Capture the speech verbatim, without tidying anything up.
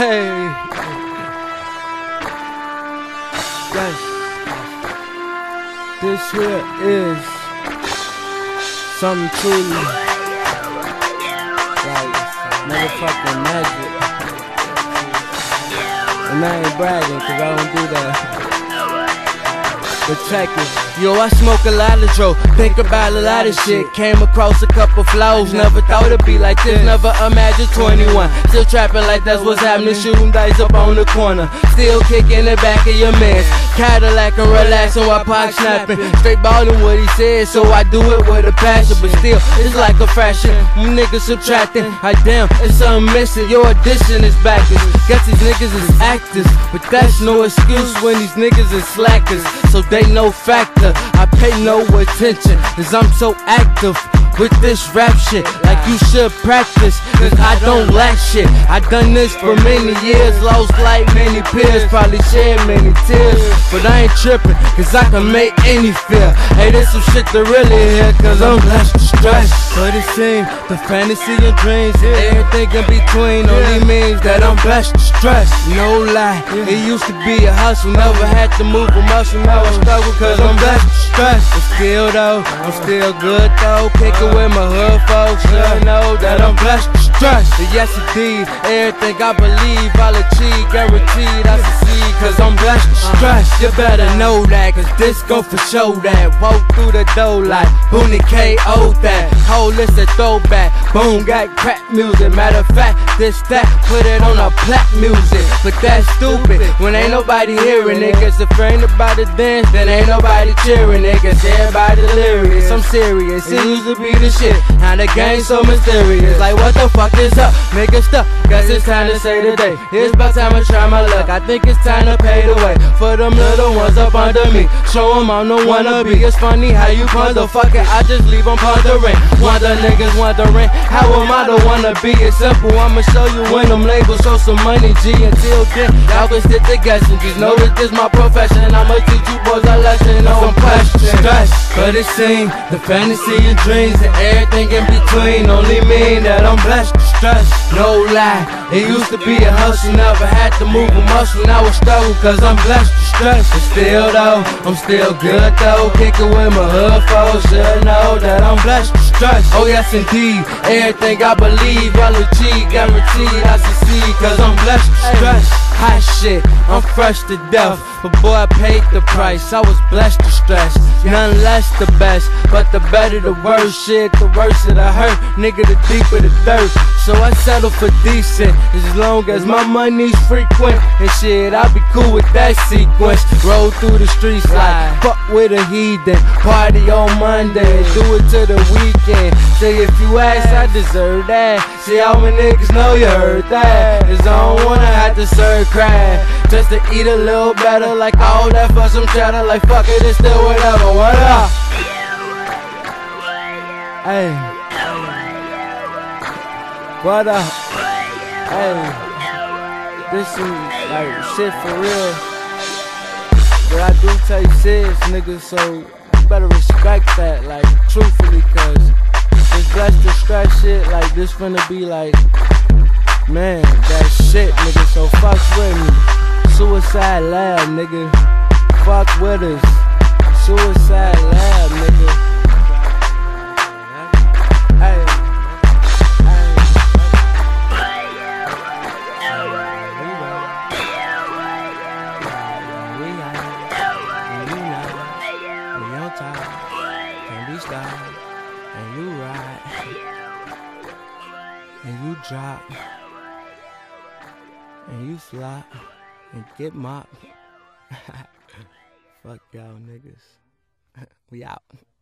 Hey. Yes. This here is something truly like motherfucking magic. And I ain't bragging, cause I don't do that. But check it. Yo, I smoke a lot of dro, think about a lot of shit. Came across a couple flows, never thought it'd be like this. Never imagined twenty-one, still trapping like that's what's happening. Shooting dice up on the corner, still kicking the back of your mans. Cadillac and relaxing while Pac snapping. Straight ballin' what he said, so I do it with a passion. But still, it's like a fraction. You niggas subtracting, like damn, it's something missing. Your addition is backwards. Guess these niggas is actors, but that's no excuse when these niggas is slackers. So they no factor, I pay no attention, cause I'm so active with this rap shit, like you should practice, cause I don't lack shit. I done this for many years, lost like many peers, probably shed many tears, but I ain't tripping, cause I can make any feel. Hey, this some shit to really hear, cause I'm blessed to stress. But it seems the fantasy and dreams, everything in between only means that I'm blessed to stress. No lie, it used to be a hustle, never had to move a muscle, now I struggle cause I'm blessed to stress. But still though, I'm still good though, kicking with my hood folks, should know that I'm blessed to stress. But yes indeed, everything I believe I'll achieve, guaranteed I succeed, cause I'm blessed to stress. You better know that, cause this go for show that. Walk through the door like Booney K O that. Whole list of throwback, boom, got crack music. Matter of fact, this that, put it on a plaque music. But that's stupid, when ain't nobody hearing niggas. If ain't nobody dance, then ain't nobody cheering niggas. Everybody delirious, I'm serious, it used to be the shit, now the game's so mysterious. Like what the fuck is up, nigga stuck, guess it's time to say the day. It's about time I try my luck, I think it's time to pay the way for them little ones up under me. Show them I'm the wannabe. It's funny how you ponder, fuck it, I just leave them pondering. Wonder niggas wondering, how am I the wannabe? It's simple, I'ma show you when them labels show some money, G. Until then, y'all can sit the guessing, just know that this my profession. I'ma teach you boys a lesson on question. Stress, but it seems the fantasy and dreams and everything in between only mean that I'm blessed to stress. No lie, it used to be a hustle, never had to move a muscle, now it's struggle cause I'm blessed to stress. But still though, I'm still good though, kicking with my hood folks, should know that I'm blessed to stress. Oh yes indeed, everything I believe I'll achieve, guaranteed I succeed, cause I'm blessed to stress. Hot shit, I'm fresh to death, but boy I paid the price, I was blessed to stress. None less the best, but the better the worse shit, the worse it I hurt, nigga the deeper the dirt. So I settle for decent, as long as my money's frequent, and shit I'll be cool with that sequence. Roll through the streets like, fuck with a heathen, party on Monday, do it to the weekend. Say if you ask, I deserve that, see how many niggas know you heard that. Cause I don't wanna have to serve crack, just to eat a little better, like all that for some cheddar, like fuck it, it's still whatever, what up? Hey, what up? Hey, this is like shit for real, but I do take serious, niggas, so you better respect that, like truthfully, cause this blessed to stress shit, like this finna be like, man, that shit, nigga, so fuck with me. Suicide Lab, nigga, fuck with us. Suicide Lab, nigga. Hey, hey. We ride, we ride, and you know, we on top, and we stop, and you ride, and you drop, and you flop, and get mopped. Fuck y'all niggas. We out.